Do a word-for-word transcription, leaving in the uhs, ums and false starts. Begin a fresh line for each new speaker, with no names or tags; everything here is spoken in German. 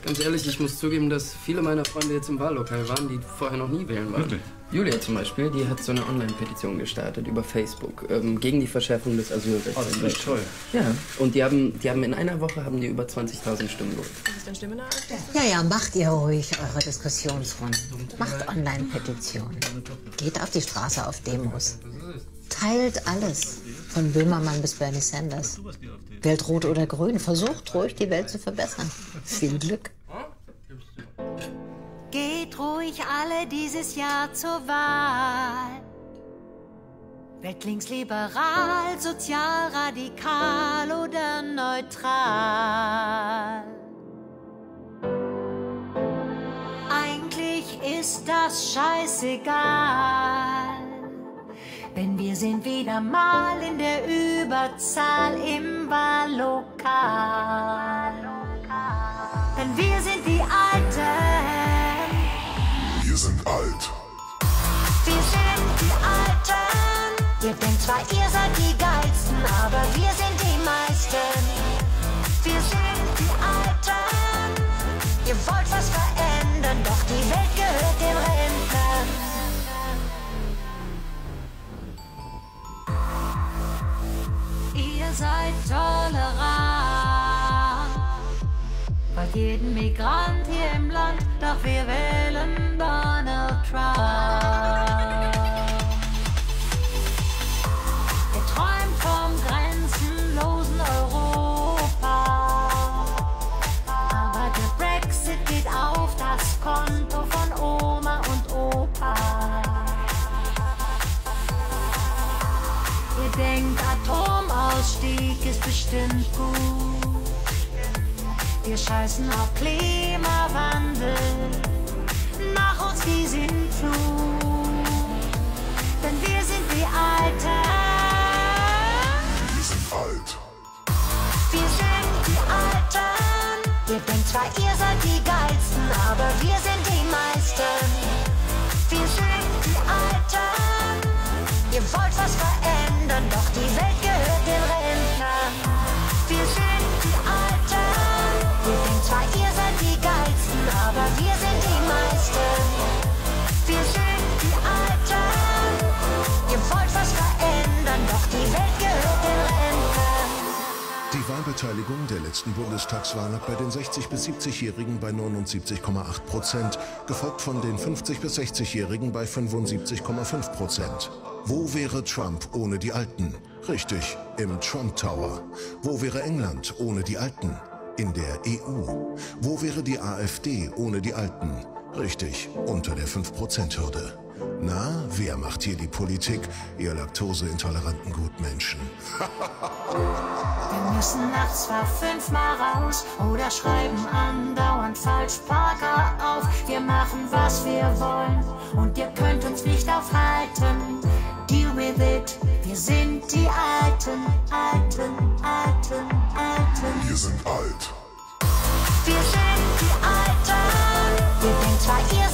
Ganz ehrlich, ich muss zugeben, dass viele meiner Freunde jetzt im Wahllokal waren, die vorher noch nie wählen waren.
Wirklich?
Julia zum Beispiel, die hat so eine Online-Petition gestartet über Facebook ähm, gegen die Verschärfung des Asylrechts.
Oh, das ist echt toll.
Ja, und die haben, die haben in einer Woche haben die über zwanzigtausend Stimmen geholt.
Was ist denn Stimme nach?
Ja, ja, macht ihr ruhig eure Diskussionsrunden. Macht Online-Petitionen. Geht auf die Straße auf Demos. Teilt alles. Von Böhmermann bis Bernie Sanders. Wählt Rot oder Grün. Versucht ruhig, die Welt zu verbessern. Viel Glück.
Geht ruhig alle dieses Jahr zur Wahl. Wählt linksliberal, sozialradikal oder neutral. Eigentlich ist das scheißegal, denn wir sind wieder mal in der Überzahl im Wahllokal. Denn wir sind die Alten.
Wir sind alt.
Wir sind die Alten. Ihr denkt zwar, ihr seid die Geilsten, aber wir sind die meisten. Wir sind die Alten. Ihr wollt was verändern, doch die Welt gehört den Rentnern. Ihr seid tolerant, bei jedem Migrant hier im Land, doch wir wählen Donald Trump. Er träumt vom grenzenlosen Europa, aber der Brexit geht auf das Konto von Oma und Opa. Ihr denkt, Atomausstieg ist bestimmt gut. Wir scheißen auf Klimawandel, nach uns die Sintflut. Denn wir sind die Alten.
Wir sind alt.
Wir sind die Alten. Ihr denkt zwar, ihr seid die Geilsten, aber wir sind die meisten. Wir sind die Alten. Ihr wollt was verändern, doch die Welt gehört den Rentnern. Wir sind die Alten. Ihr denkt zwar, ihr seid die Geilsten, aber wir sind die meisten. Wir sind die Alten. Ihr wollt was verändern, doch die Welt gehört den Rentnern.
Die Wahlbeteiligung der letzten Bundestagswahl lag bei den sechzig- bis siebzigjährigen bei neunundsiebzig Komma acht Prozent, gefolgt von den fünfzig- bis sechzigjährigen bei fünfundsiebzig Komma fünf Prozent. Wo wäre Trump ohne die Alten? Richtig, im Trump Tower. Wo wäre England ohne die Alten? In der E U. Wo wäre die AfD ohne die Alten? Richtig, unter der fünf Prozent Hürde. Na, wer macht hier die Politik, ihr laktoseintoleranten Gutmenschen?
Wir müssen nachts zwar fünfmal raus oder schreiben andauernd Falschparker auf. Wir machen, was wir wollen und ihr könnt uns nicht aufhalten. Deal with it, wir sind die Alten, Alten, Alten, Alten.
Wir sind alt.
Wir sind die Alten. Ihr denkt zwar, ihr